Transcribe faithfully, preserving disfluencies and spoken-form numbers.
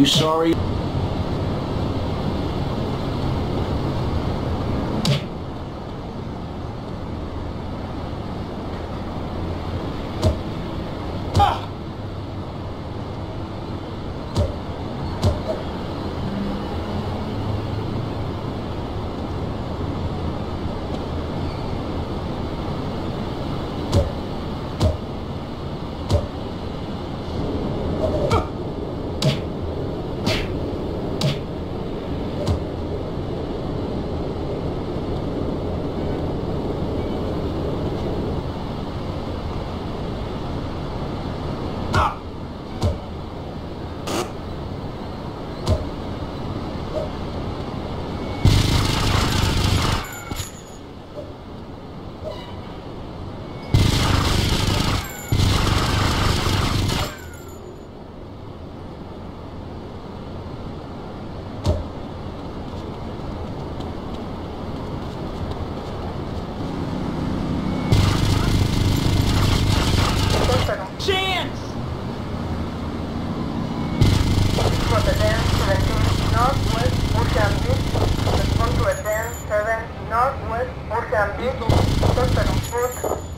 you sorry? Chance! Respond to ten seventeen Northwest Ocean Beach. Respond to ten seven Northwest Ocean Beach. Dos